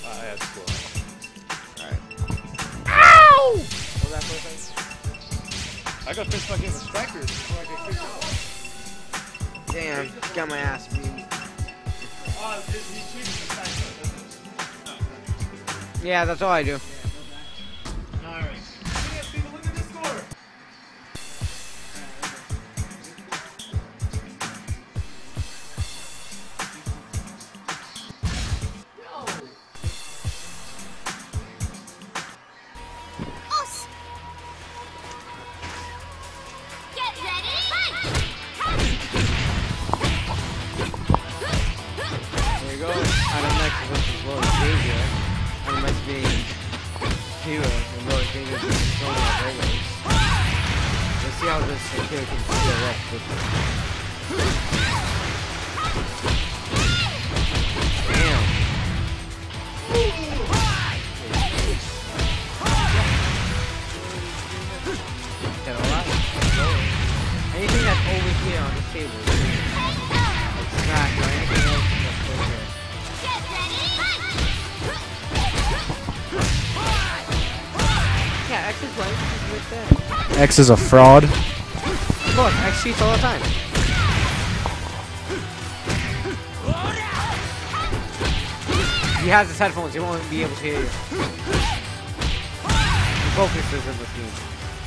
Yeah, it's cool. Alright. Ow! What was that for a second? I got fist fucking with strikers before I get kicked out. Damn, got my ass beat. Oh, he cheated the strikers. Yeah, that's all I do. Alright. Look at this score. There you go. Adam Max versus Lord Xavier. Adam Max being hero and Lord Xavier being controlling of always. Let's see how this hero can steal up with Damn. Get a lot. Anything that's over here on this table. It's not or anything else that's over here. Yeah, X is right. He's right there. X is a fraud. Look, X cheats all the time. He has his headphones. He won't be able to hear you. He focuses in this game.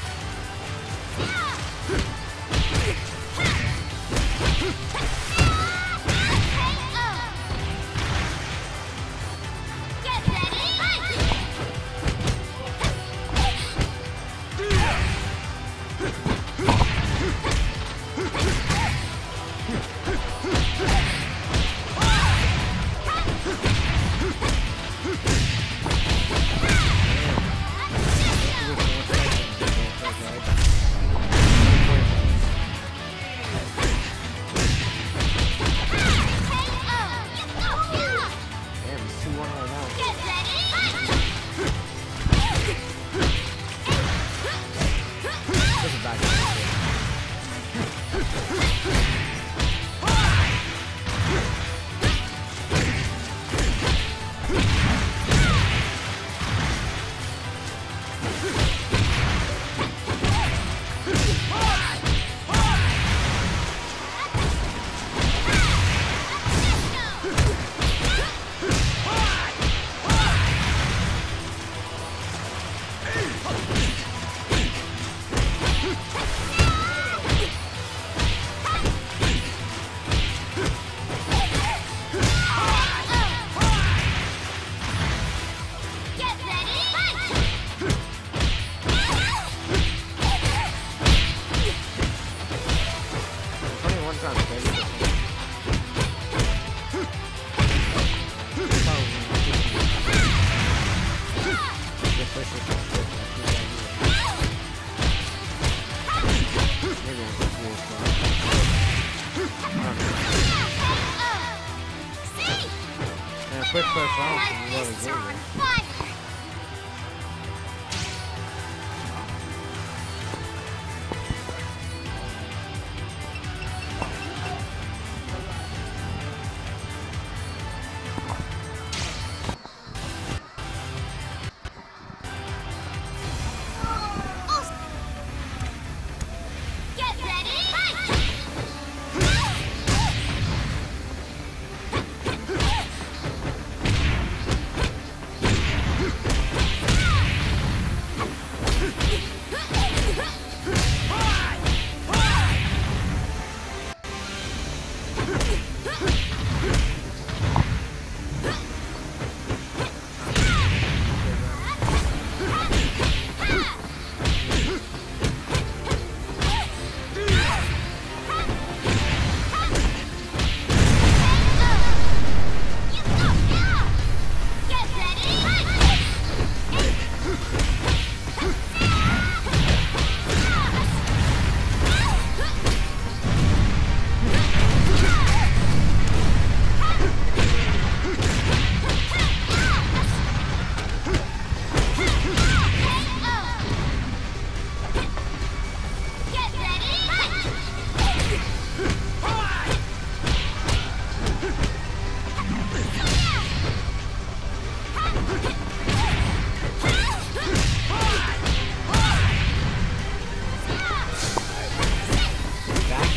Quick first round from Lord Xavier.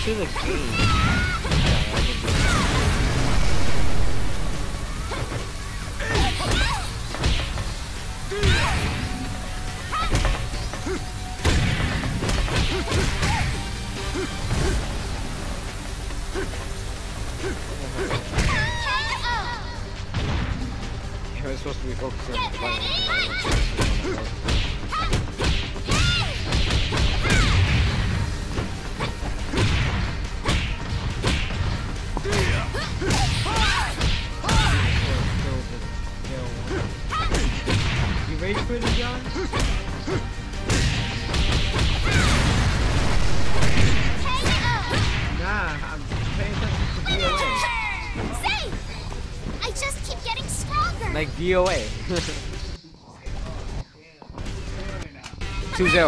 to the game. We're supposed to be focusing on the fight. You ready for this, John? Nah, I'm paying attention to DOA. Say! I just keep getting stronger! Like DOA. 2-0.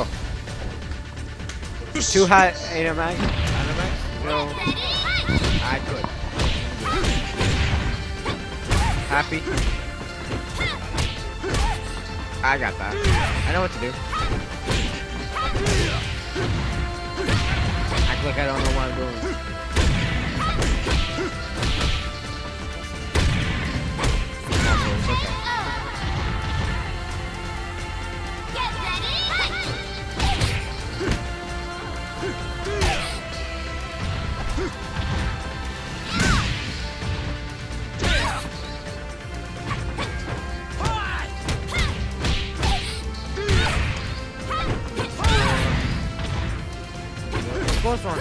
Too high Animax? No. I could. Happy? I got that. I know what to do. Act like I don't know what I'm doing. It's okay. Get ready! What's wrong? You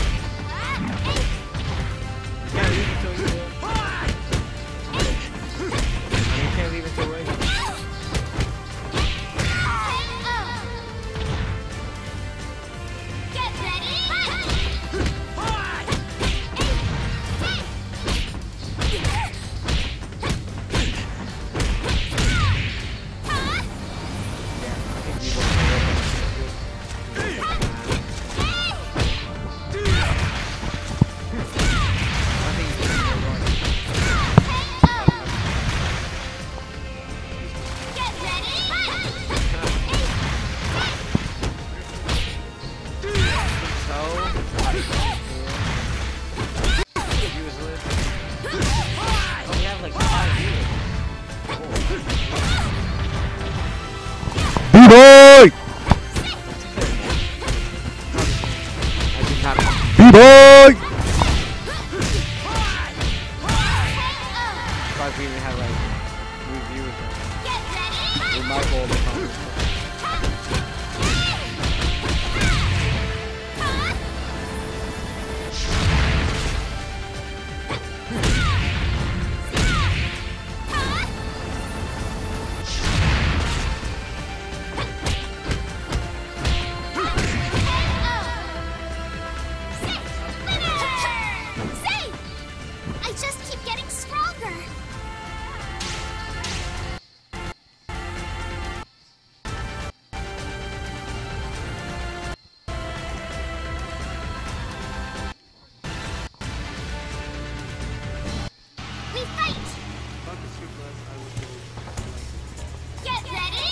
can't leave until you you can't leave until right. Get ready! B-Boy! B-Boy! We even had like reviews with Michael all the time. Say! I just keep getting stronger! We fight! Get ready!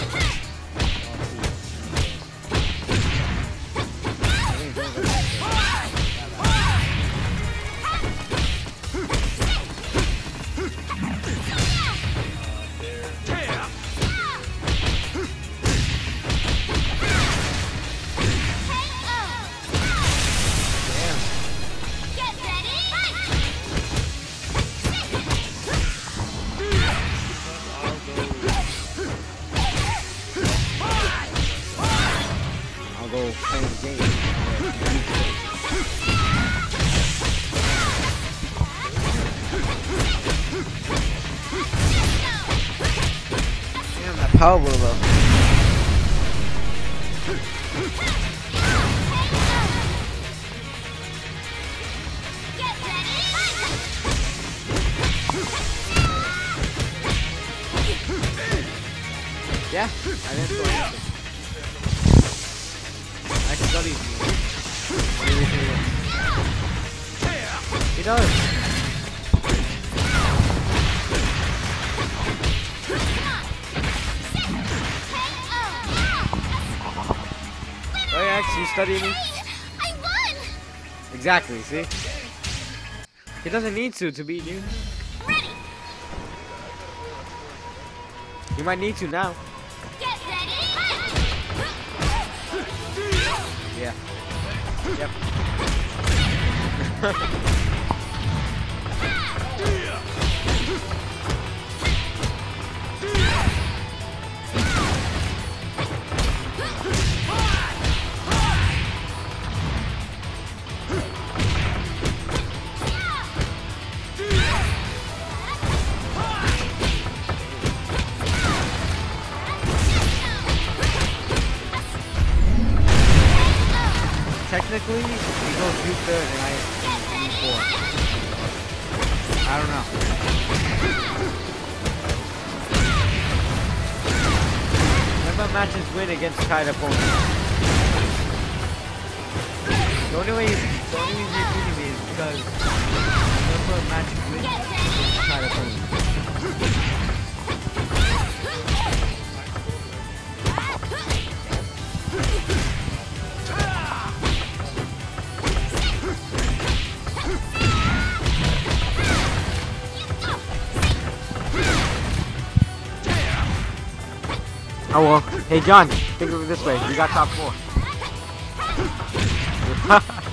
Get ready! I'll go play the game. Damn, that power blew though. Get ready! Yeah, I didn't do anything. I studied you. What do you think? He does. Oh yeah, you studied me? I won! Exactly, see? He doesn't need to beat you. Ready. You might need to now. Get ready. Yeah. Yep. Technically, he goes you third and I you fourth. I don't know. Remember matches win against tied opponents. The only reason you're beating me is because remember matches win against tied opponents. Oh well. Hey John, think of it this way. You got top 4.